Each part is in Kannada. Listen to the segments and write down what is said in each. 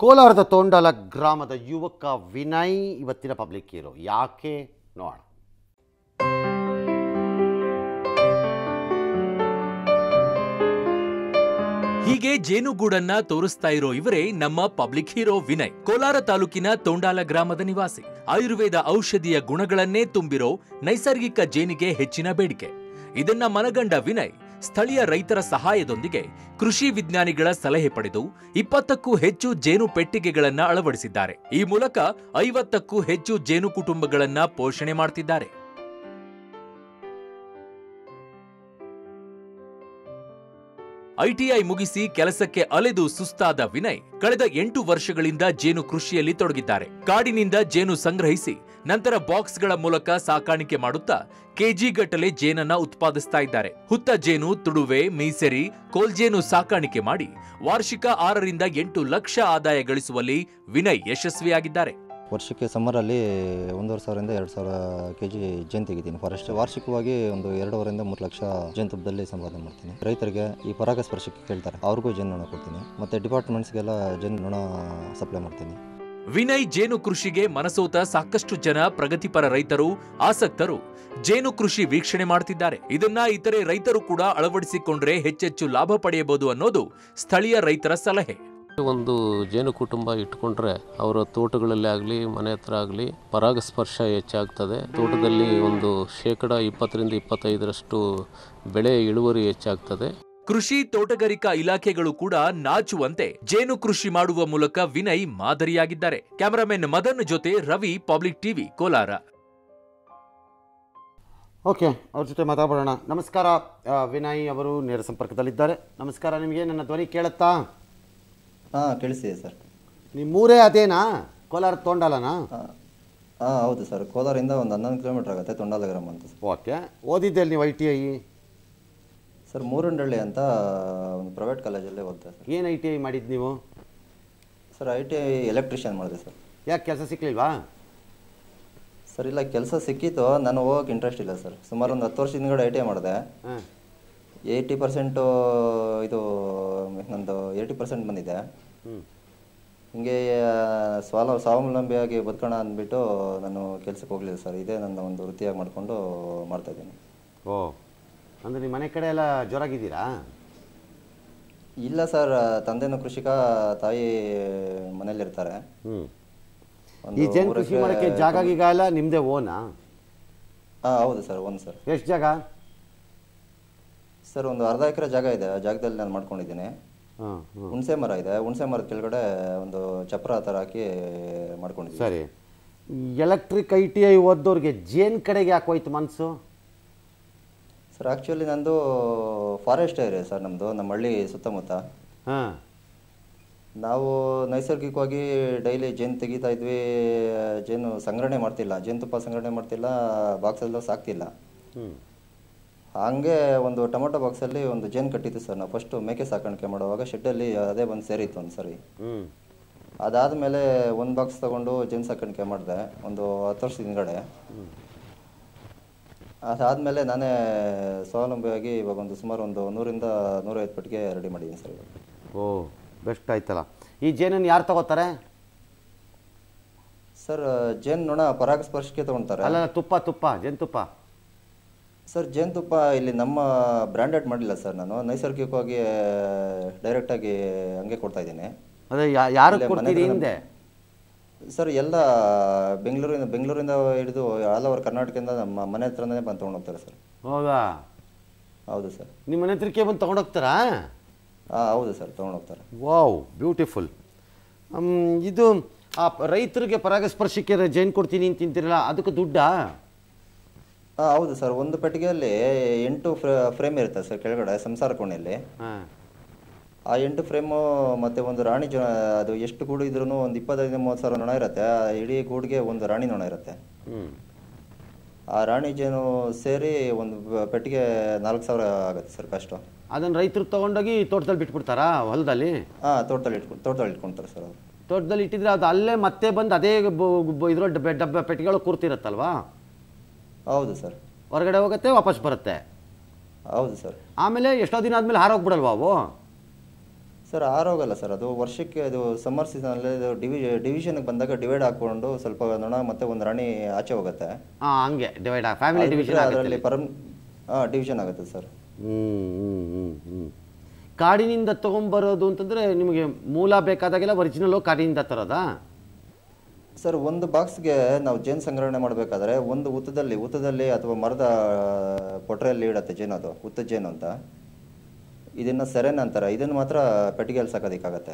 ಕೋಲಾರದ ತೋಂಡಲ ಗ್ರಾಮದ ಯುವಕ ವಿನಯ್ ಇವತ್ತಿನ ಪಬ್ಲಿಕ್ ಹೀರೋ. ಯಾಕೆ ನೋಡ. ಹೀಗೆ ಜೇನುಗೂಡನ್ನ ತೋರಿಸ್ತಾ ಇರೋ ಇವರೇ ನಮ್ಮ ಪಬ್ಲಿಕ್ ಹೀರೋ ವಿನಯ್. ಕೋಲಾರ ತಾಲೂಕಿನ ತೋಂಡಾಲ ಗ್ರಾಮದ ನಿವಾಸಿ. ಆಯುರ್ವೇದ ಔಷಧಿಯ ಗುಣಗಳನ್ನೇ ತುಂಬಿರೋ ನೈಸರ್ಗಿಕ ಜೇನಿಗೆ ಹೆಚ್ಚಿನ ಬೇಡಿಕೆ. ಇದನ್ನ ಮನಗಂಡ ವಿನಯ್ ಸ್ಥಳೀಯ ರೈತರ ಸಹಾಯದೊಂದಿಗೆ ಕೃಷಿ ವಿಜ್ಞಾನಿಗಳ ಸಲಹೆ ಪಡೆದು 20ಕ್ಕೂ ಹೆಚ್ಚು ಜೇನು ಪೆಟ್ಟಿಗೆಗಳನ್ನ ಅಳವಡಿಸಿದ್ದಾರೆ. ಈ ಮೂಲಕ 50ಕ್ಕೂ ಹೆಚ್ಚು ಜೇನು ಕುಟುಂಬಗಳನ್ನ ಪೋಷಣೆ ಮಾಡ್ತಿದ್ದಾರೆ. ಐಟಿಐ ಮುಗಿಸಿ ಕೆಲಸಕ್ಕೆ ಅಲೆದು ಸುಸ್ತಾದ ವಿನಯ್ ಕಳೆದ 8 ವರ್ಷಗಳಿಂದ ಜೇನು ಕೃಷಿಯಲ್ಲಿ ತೊಡಗಿದ್ದಾರೆ. ಕಾಡಿನಿಂದ ಜೇನು ಸಂಗ್ರಹಿಸಿ ನಂತರ ಬಾಕ್ಸ್ಗಳ ಮೂಲಕ ಸಾಕಾಣಿಕೆ ಮಾಡುತ್ತಾ ಕೆಜಿಗಟ್ಟಲೆ ಜೇನನ್ನ ಉತ್ಪಾದಿಸ್ತಾ ಇದ್ದಾರೆ. ಹುತ್ತ ಜೇನು, ತುಡುವೆ, ಮೀಸೆರಿ, ಕೋಲ್ಜೇನು ಸಾಕಾಣಿಕೆ ಮಾಡಿ ವಾರ್ಷಿಕ 6 ರಿಂದ 8 ಲಕ್ಷ ಆದಾಯ ಗಳಿಸುವಲ್ಲಿ ವಿನಯ್ ಯಶಸ್ವಿಯಾಗಿದ್ದಾರೆ. ವರ್ಷಕ್ಕೆ ಸಮ್ಮರಲ್ಲಿ 1,500ರಿಂದ 2,000 kg ಜೇನು ತೆಗಿತೀನಿ ಫಾರೆಸ್ಟ್. ವಾರ್ಷಿಕವಾಗಿ ಒಂದು 2.5ರಿಂದ 3 ಲಕ್ಷ ಜೇನುತುಪ್ಪದಲ್ಲಿ ಸಂಪಾದನೆ ಮಾಡ್ತೀನಿ. ರೈತರಿಗೆ ಈ ಪರಾಗಸ್ಪರ್ಶಕ್ಕೆ ಕೇಳ್ತಾರೆ, ಅವ್ರಿಗೂ ಜೇನು ನೊಣ ಕೊಡ್ತೀನಿ. ಮತ್ತು ಡಿಪಾರ್ಟ್ಮೆಂಟ್ಸ್ಗೆಲ್ಲ ಜೇನು ನೊಣ ಸಪ್ಲೈ ಮಾಡ್ತೀನಿ. ವಿನಯ್ ಜೇನು ಕೃಷಿಗೆ ಮನಸೋತ ಸಾಕಷ್ಟು ಜನ ಪ್ರಗತಿಪರ ರೈತರು, ಆಸಕ್ತರು ಜೇನು ಕೃಷಿ ವೀಕ್ಷಣೆ ಮಾಡ್ತಿದ್ದಾರೆ. ಇದನ್ನ ಇತರೆ ರೈತರು ಕೂಡ ಅಳವಡಿಸಿಕೊಂಡ್ರೆ ಹೆಚ್ಚೆಚ್ಚು ಲಾಭ ಪಡೆಯಬಹುದು ಅನ್ನೋದು ಸ್ಥಳೀಯ ರೈತರ ಸಲಹೆ. ಒಂದು ಜೇನು ಕುಟುಂಬ ಇಟ್ಕೊಂಡ್ರೆ ಅವರ ತೋಟಗಳಲ್ಲಿ ಆಗಲಿ ಮನೆ ಹತ್ರ ಆಗಲಿ ಪರಾಗಸ್ಪರ್ಶ ಹೆಚ್ಚಾಗ್ತದೆ. ತೋಟದಲ್ಲಿ ಒಂದು 20% ರಿಂದ 25% ಬೆಳೆ ಇಳುವರಿ ಹೆಚ್ಚಾಗ್ತದೆ. ಕೃಷಿ ತೋಟಗಾರಿಕಾ ಇಲಾಖೆಗಳು ಕೂಡ ನಾಚುವಂತೆ ಜೇನು ಕೃಷಿ ಮಾಡುವ ಮೂಲಕ ವಿನಯ್ ಮಾದರಿಯಾಗಿದ್ದಾರೆ. ಕ್ಯಾಮರಾಮನ್ ಮದನ್ ಜೊತೆ Ravi, public TV, Kolar. Okay, ಅವ್ರ ಜೊತೆ ಮಾತಾಡೋಣ. ನಮಸ್ಕಾರ, ವಿನಯ್ ಅವರು ನೇರ ಸಂಪರ್ಕದಲ್ಲಿದ್ದಾರೆ. ನಮಸ್ಕಾರ. ನಿಮಗೆ ನನ್ನ ಧ್ವನಿ ಕೇಳುತ್ತಾ? ಹಾಂ, ಕೇಳಿಸಿದೆ ಸರ್. ನಿಮ್ಮೂರೇ ಅದೇನಾ, ಕೋಲಾರ ತೋಂಡಾಲನಾ? ಹಾಂ, ಹೌದು ಸರ್. ಕೋಲಾರಿಂದ ಒಂದು 11 ಕಿಲೋಮೀಟರ್ ಆಗುತ್ತೆ, ತೋಂಡಾಲ ಗ್ರಾಮ ಅಂತ ಸರ್. ಓಕೆ. ಓದಿದ್ದೆ ನೀವು ITI? ಸರ್, ಮೂರಂಡಳ್ಳಿ ಅಂತ ಒಂದು ಪ್ರೈವೇಟ್ ಕಾಲೇಜಲ್ಲೇ ಓದಿದೆ ಸರ್. ಏನು ITI ಮಾಡಿದ್ದು ನೀವು? ಸರ್, ITI ಎಲೆಕ್ಟ್ರಿಷಿಯನ್ ಮಾಡಿದೆ ಸರ್. ಯಾಕೆ ಕೆಲಸ ಸಿಕ್ಕಲಿಲ್ವಾ? ಸರ್, ಇಲ್ಲ, ಕೆಲಸ ಸಿಕ್ಕಿತ್ತು, ನಾನು ಹೋಗೋಕೆ ಇಂಟ್ರೆಸ್ಟ್ ಇಲ್ಲ ಸರ್. ಸುಮಾರು ಒಂದು 10 ವರ್ಷ ಹಿಂದ್ಗಡೆ ITI ಮಾಡಿದೆ. 80% ಇದು ನಂದು 80% ಬಂದಿದೆ. ಹಿಂಗೆ ಸ್ವಾವಲಂಬಿಯಾಗಿ ಬದುಕೋಣ ಅಂದ್ಬಿಟ್ಟು ನಾನು ಕೆಲಸಕ್ಕೆ ಹೋಗಲಿಲ್ಲ ಸರ್. ಇದೇ ನನ್ನ ಒಂದು ವೃತ್ತಿಯಾಗಿ ಮಾಡಿಕೊಂಡು ಮಾಡ್ತಾಯಿದ್ದೀನಿ. ಓ, ಅಂದರೆ ನಿಮ್ಮ ಮನೆ ಕಡೆ ಎಲ್ಲ ಜೋರಾಗಿದ್ದೀರಾ? ಇಲ್ಲ ಸರ್, ತಂದೆನೂ ಕೃಷಿಕ, ತಾಯಿ ಮನೇಲಿರ್ತಾರೆ. ಈ ಜೇನು ಕೃಷಿ ಮಾಡೋಕ್ಕೆ ಜಾಗ ಗೀಗ ಎಲ್ಲ ನಿಮ್ಮದೇ ಓನಾ? ಹಾಂ, ಹೌದು ಸರ್, ಓನ್ ಸರ್. ಎಷ್ಟು ಜಾಗ? ಸರ್, ಒಂದು ಅರ್ಧ ಎಕರೆ ಜಾಗ ಇದೆ. ಆ ಜಾಗದಲ್ಲಿ ನಾನು ಮಾಡ್ಕೊಂಡಿದ್ದೀನಿ. ಹುಣಸೆ ಮರ ಇದೆ. ಹುಣಸೆ ಮರದ ಕೆಳಗಡೆ ಒಂದು ಚಪ್ರ ಥರ ಹಾಕಿ ಮಾಡ್ಕೊಂಡಿದ್ದೀನಿ. ಸರಿ. ಎಲೆಕ್ಟ್ರಿಕ್ ITI ಓದೋರಿಗೆ ಜೇನು ಕಡೆಗೆ ಯಾಕೆ ಹೋಯ್ತು ಮನಸ್ಸು? ಸರ್, ಆ್ಯಕ್ಚುಲಿ ನಂದು ಫಾರೆಸ್ಟ್ ಏರಿಯಾ ಸರ್. ನಮ್ಮ ಹಳ್ಳಿ ಸುತ್ತಮುತ್ತ. ಹಾಂ. ನಾವು ನೈಸರ್ಗಿಕವಾಗಿ ಡೈಲಿ ಜೇನು ತೆಗಿತಾ ಇದ್ವಿ. ಜೇನು ಸಂಗ್ರಹಣೆ ಮಾಡ್ತಿಲ್ಲ, ಜೇನುತುಪ್ಪ ಸಂಗ್ರಹಣೆ ಮಾಡ್ತಿಲ್ಲ, ಬಾಕ್ಸಲ್ಲೂ ಸಾಕ್ತಿಲ್ಲ. ಹಾಗೆ ಒಂದು ಟೊಮೊಟೊ ಬಾಕ್ಸಲ್ಲಿ ಒಂದು ಜೇನು ಕಟ್ಟಿತ್ತು ಸರ್. ನಾವು ಫಸ್ಟು ಮೇಕೆ ಸಾಕಾಣಿಕೆ ಮಾಡುವಾಗ ಶೆಡ್ಡಲ್ಲಿ ಅದೇ ಬಂದು ಸೇರಿತ್ತು ಒಂದು ಸರಿ. ಅದಾದಮೇಲೆ ಒಂದು ಬಾಕ್ಸ್ ತೊಗೊಂಡು ಜೇನು ಸಾಕಾಣಿಕೆ ಮಾಡಿದೆ ಒಂದು 10 ವರ್ಷದ ಹಿಂದ್ಗಡೆ. ಅದಾದಮೇಲೆ ನಾನೇ ಸ್ವಾವಲಂಬಿಯಾಗಿ ಇವಾಗ ಒಂದು ಸುಮಾರು ಒಂದು 100ರಿಂದ 150 ಪೆಟ್ಟಿಗೆ ರೆಡಿ ಮಾಡಿದ್ದೀನಿ ಸರ್ ಇವಾಗ. ಓ, ಬೆಸ್ಟ್ ಆಯ್ತಲ್ಲ. ಈ ಜೇನನ್ನು ಯಾರು ತಗೋತಾರೆ ಸರ್? ಜೇನು ನೊಣ ಪರಾಗಸ್ಪರ್ಶಕ್ಕೆ ತೊಗೊಳ್ತಾರೆ. ಅಲ್ಲ, ತುಪ್ಪ ಜೇನುತುಪ್ಪ. ಸರ್, ಜೇನುತುಪ್ಪ ಇಲ್ಲಿ ನಮ್ಮ ಬ್ರ್ಯಾಂಡೆಡ್ ಮಾಡಿಲ್ಲ ಸರ್. ನಾನು ನೈಸರ್ಗಿಕವಾಗಿ ಡೈರೆಕ್ಟಾಗಿ ಹಂಗೆ ಕೊಡ್ತಾಯಿದ್ದೀನಿ. ಅದೇ ಯಾರು ಕೊಡ್ತೀರಿ ಹಿಂದೆ? ಸರ್, ಎಲ್ಲ ಬೆಂಗಳೂರಿಂದ ಹಿಡಿದು ಆಲ್ ಓವರ್ ಕರ್ನಾಟಕದಿಂದ ನಮ್ಮ ಮನೆ ಹತ್ರನೇ ಬಂದು ತೊಗೊಂಡೋಗ್ತಾರೆ ಸರ್. ಹೌದಾ? ಹೌದು ಸರ್. ನಿಮ್ಮ ಮನೆ ಹತ್ರಕ್ಕೆ ಬಂದು ತೊಗೊಂಡೋಗ್ತಾರಾ? ಹಾಂ, ಹೌದು ಸರ್, ತೊಗೊಂಡೋಗ್ತಾರೆ. Wow, beautiful. ಇದು ಆ ರೈತರಿಗೆ ಪರಾಗಸ್ಪರ್ಶಕ್ಕೆ ಜೇನು ಕೊಡ್ತೀನಿ ಅಂತ ತಿಂತಿರಲ್ಲ, ಅದಕ್ಕೆ ದುಡ್ಡಾ? ಹಾಂ, ಹೌದು ಸರ್. ಒಂದು ಪೆಟ್ಟಿಗೆಯಲ್ಲಿ 8 ಫ್ರೇಮ್ ಇರುತ್ತೆ ಸರ್ ಕೆಳಗಡೆ ಸಂಸಾರ ಕೋಣೆಯಲ್ಲಿ. ಆ 8 ಫ್ರೇಮು ಮತ್ತು ಒಂದು ರಾಣಿ ಅದು ಎಷ್ಟು ಗೂಡು ಇದ್ರೂ ಒಂದು 25-30 ಸಾವಿರ ನೊಣ ಇರುತ್ತೆ. ಆ ಇಡೀ ಗೂಡಿಗೆ ಒಂದು ರಾಣಿ ನೊಣ ಇರುತ್ತೆ. ಆ ರಾಣಿ ಜೇನು ಸೇರಿ ಒಂದು ಪೆಟ್ಟಿಗೆ 4,000 ಆಗುತ್ತೆ ಸರ್ ಕಾಸ್ಟು. ಅದನ್ನು ರೈತರು ತೊಗೊಂಡೋಗಿ ತೋಟದಲ್ಲಿ ಬಿಟ್ಬಿಡ್ತಾರಾ ಹೊಲದಲ್ಲಿ? ಹಾಂ, ತೋಟದಲ್ಲಿ ಇಟ್ಕೊಳ್ತಾರೆ ಸರ್. ಅವರು ತೋಟದಲ್ಲಿ ಇಟ್ಟಿದ್ರೆ ಅದು ಅಲ್ಲೇ ಮತ್ತೆ ಬಂದು ಅದೇ ಇದ್ರಲ್ಲಿ ಡಬ್ಬ ಪೆಟ್ಟಿಗೆಗಳು ಕೂರ್ತಿರುತ್ತಲ್ವಾ? ಹೌದು ಸರ್. ಹೊರಗಡೆ ಹೋಗುತ್ತೆ, ವಾಪಸ್ ಬರುತ್ತೆ. ಹೌದು ಸರ್. ಆಮೇಲೆ ಎಷ್ಟೋ ದಿನ ಆದಮೇಲೆ ಹಾರೋಗ್ಬಿಡಲ್ವಾ ಅವು? ಸರ್ ಆರೋಗಲ್ಲ ಸರ್, ಅದು ವರ್ಷಕ್ಕೆ ಅದು ಸಮ್ಮರ್ ಸೀಸನಲ್ಲಿ ಇದು ಡಿವಿಷನ್ಗೆ ಬಂದಾಗ ಡಿವೈಡ್ ಹಾಕ್ಕೊಂಡು ಸ್ವಲ್ಪ ನೊಣ ಮತ್ತು ಒಂದು ರಾಣಿ ಆಚೆ ಹೋಗುತ್ತೆ. ಹಾಂ, ಹಂಗೆ ಡಿವೈಡ್ ಫ್ಯಾಮಿಲಿ ಡಿವಿಷನ್ ಅದರಲ್ಲಿ ಡಿವಿಷನ್ ಆಗುತ್ತೆ ಸರ್. ಕಾಡಿನಿಂದ ತೊಗೊಂಬರೋದು ಅಂತಂದರೆ ನಿಮಗೆ ಮೂಲ ಬೇಕಾದಾಗೆಲ್ಲ ಒರಿಜಿನಲ್ಲು ಕಾಡಿನಿಂದ ತರೋದಾ ಸರ್? ಒಂದು ಬಾಕ್ಸ್ಗೆ ನಾವು ಜೇನು ಸಂಗ್ರಹಣೆ ಮಾಡಬೇಕಾದ್ರೆ ಒಂದು ಉತ್ತದಲ್ಲಿ ಅಥವಾ ಮರದ ಪೊಟ್ರೆಯಲ್ಲಿ ಇಡತ್ತೆ ಜೇನು, ಅದು ಉತ್ತ ಜೇನು ಅಂತ. ಇದನ್ನು ಸೆರೆನ್ ಅಂತಾರೆ. ಇದನ್ನು ಮಾತ್ರ ಪೆಟ್ಟಿಗೆಯಲ್ಲಿ ಸಾಕೋದಕ್ಕಾಗತ್ತೆ.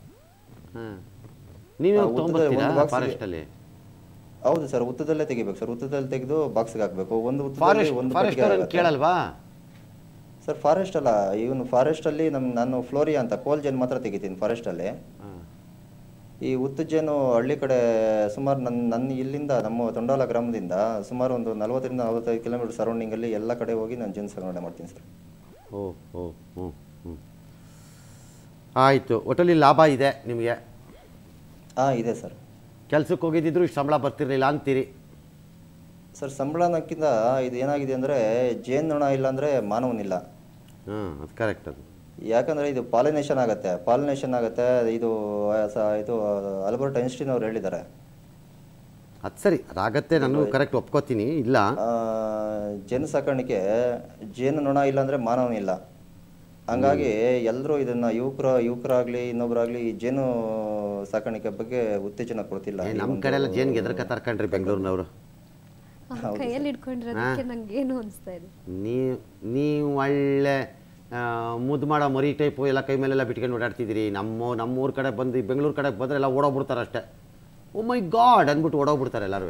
ನೀವು ಫಾರೆಸ್ಟಲ್ಲಿ? ಹೌದು ಸರ್, ಉತ್ತದಲ್ಲೇ ತೆಗಿಬೇಕು ಸರ್. ಉತ್ತದಲ್ಲಿ ತೆಗೆದು ಬಾಕ್ಸ್ಗೆ ಹಾಕಬೇಕು. ಒಂದು ಕೇಳಲ್ವಾ ಸರ್? ಫಾರೆಸ್ಟ್ ಅಲ್ಲ, ಇವನು ಫಾರೆಸ್ಟಲ್ಲಿ ನಾನು ಫ್ಲೋರಿಯಾ ಅಂತ ಕೋಲ್ ಜೇನು ಮಾತ್ರ ತೆಗಿತೀನಿ ಫಾರೆಸ್ಟಲ್ಲಿ. ಈ ಉತ್ತು ಜೇನು ಹಳ್ಳಿ ಕಡೆ ಸುಮಾರು ನನ್ನ ಇಲ್ಲಿಂದ ನಮ್ಮ ತೊಂಡಾಲ ಗ್ರಾಮದಿಂದ ಸುಮಾರು ಒಂದು 40ರಿಂದ 45 ಕಿಲೋಮೀಟರ್ ಸರೌಂಡಿಂಗಲ್ಲಿ ಎಲ್ಲ ಕಡೆ ಹೋಗಿ ನಾನು ಜೇನು ಸಂಗ್ರಹಣೆ ಮಾಡ್ತೀನಿ ಸರ್. ಆಯಿತು. ಒಟ್ಟಲ್ಲಿ ಲಾಭ ಇದೆ ನಿಮಗೆ? ಇದೆ ಸರ್. ಕೆಲಸಕ್ಕೆ ಹೋಗಿದ್ದಿದ್ರು ಇಷ್ಟು ಸಂಬಳ ಬರ್ತಿರ್ಲಿಲ್ಲ ಅಂತೀರಿ? ಸರ್ ಸಂಬಳ ಅನ್ನೋಕ್ಕಿಂತ ಇದು ಏನಾಗಿದೆ ಅಂದರೆ ಜೇನುನೊಣ ಇಲ್ಲಾಂದರೆ ಮಾನವನಿಲ್ಲ. ಅದು ಕರೆಕ್ಟ್. ಅದು ಯಾಕಂದರೆ ಇದು ಪಾಲಿನೇಷನ್ ಆಗುತ್ತೆ. ಇದು ಆಲ್ಬರ್ಟ್ ಐನ್ಸ್ಟೀನ್ ಅವ್ರು ಹೇಳಿದ್ದಾರೆ. ಅದು ಸರಿ, ಅದಾಗತ್ತೆ, ನಾನು ಕರೆಕ್ಟ್ ಒಪ್ಕೋತೀನಿ. ಇಲ್ಲ, ಜೇನು ಸಾಕಾಣಿಕೆ ಜೇನುನೊಣ ಇಲ್ಲಾಂದರೆ ಮಾನವನಿಲ್ಲ. ಹಂಗಾಗಿ ಎಲ್ಲರೂ ಇದನ್ನು ಯುವಕರಾಗಲಿ ಇನ್ನೊಬ್ಬರಾಗಲಿ ಈ ಜೇನು ಸಾಕಾಣಿಕೆ ಬಗ್ಗೆ ಉತ್ತೇಜನ ಕೊಡ್ತಿಲ್ಲ. ನಮ್ಮ ಕಡೆ ಎಲ್ಲ ಜೇನಿಗೆ ಎದರ್ಕ ಕಣ್ರಿ ಬೆಂಗಳೂರಿನವರು. ನೀವು ಒಳ್ಳೆ ಮುದ್ದು ಮಾಡೋ ಮರಿ ಟೈಪು ಎಲ್ಲ ಕೈ ಮೇಲೆಲ್ಲ ಬಿಟ್ಕೊಂಡು ಓಡಾಡ್ತಿದ್ದೀರಿ. ನಮ್ಮೂರ ಕಡೆ ಬಂದು ಬೆಂಗಳೂರು ಕಡೆ ಬಂದರೆ ಎಲ್ಲ ಓಡೋಗ್ಬಿಡ್ತಾರೆ ಅಷ್ಟೇ. ಓ ಮೈ ಗಾಡ್ ಅಂದ್ಬಿಟ್ಟು ಓಡೋಗ್ಬಿಡ್ತಾರೆ ಎಲ್ಲರೂ.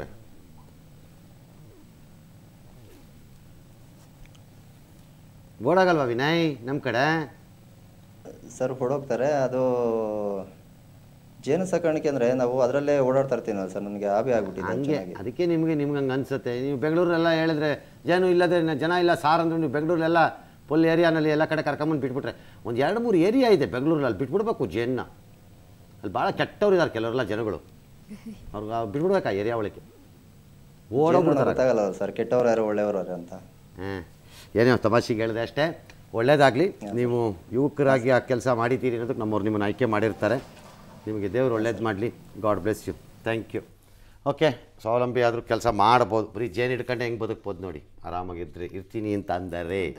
ಓಡಾಗಲ್ವಾ ವಿನಯ್ ನಮ್ಮ ಕಡೆ? ಸರ್ ಹೊಡೋಗ್ತಾರೆ. ಅದು ಜೇನು ಸಾಕಾಣಿಕೆ ಅಂದರೆ ನಾವು ಅದರಲ್ಲೇ ಓಡಾಡ್ತಾ ಇರ್ತೀನಲ್ಲ ಸರ್, ನನಗೆ ಹಾಬಿ ಆಗ್ಬಿಟ್ಟಿದೆ ಹಂಗೆ. ಅದಕ್ಕೆ ನಿಮಗೆ ಹಂಗೆ ಅನಿಸುತ್ತೆ. ನೀವು ಬೆಂಗಳೂರೆಲ್ಲ ಹೇಳಿದ್ರೆ ಜೇನು ಇಲ್ಲದೆ ಜನ ಇಲ್ಲ ಸಾರ್ ಅಂದ್ರೆ ನೀವು ಬೆಂಗಳೂರೆಲ್ಲ ಫುಲ್ ಏರಿಯಾನಲ್ಲಿ ಎಲ್ಲ ಕಡೆ ಕರ್ಕೊಂಬಂದು ಬಿಟ್ಬಿಟ್ರೆ ಒಂದು 2-3 ಏರಿಯಾ ಇದೆ ಬೆಂಗಳೂರಲ್ಲಿ, ಅಲ್ಲಿ ಬಿಟ್ಬಿಡ್ಬೇಕು ಜೇನ್ನ. ಅಲ್ಲಿ ಭಾಳ ಕೆಟ್ಟವ್ರು ಇದ್ದಾರೆ ಕೆಲವರೆಲ್ಲ ಜನಗಳು, ಅವ್ರಿಗೆ ಬಿಟ್ಬಿಡ್ಬೇಕು ಆ ಏರಿಯಾ ಒಳಗೆ. ಗೊತ್ತಾಗಲ್ಲ ಸರ್ ಕೆಟ್ಟವ್ರು ಯಾರು ಒಳ್ಳೆಯವರು ಅಂತ. ಏನೇ ತಮಾಷೆಗೆ ಹೇಳಿದೆ ಅಷ್ಟೇ. ಒಳ್ಳೇದಾಗಲಿ. ನೀವು ಯುವಕರಾಗಿ ಆ ಕೆಲಸ ಮಾಡಿದ್ದೀರಿ ಅನ್ನೋದಕ್ಕೆ ನಮ್ಮವ್ರು ನಿಮ್ಮನ್ನು ಆಯ್ಕೆ ಮಾಡಿರ್ತಾರೆ. ನಿಮಗೆ ದೇವರು ಒಳ್ಳೇದು ಮಾಡಲಿ. God bless you. Thank you. Okay, ಸ್ವಾವಲಂಬಿ ಆದರೂ ಕೆಲಸ ಮಾಡ್ಬೋದು. ಬರೀ ಜೇನು ಹಿಡ್ಕೊಂಡೆ ಹೆಂಗೆ ಬದುಕ್ಬೋದು ನೋಡಿ. ಆರಾಮಾಗಿರ್ತೀನಿ ಅಂತ ಅಂದರೆ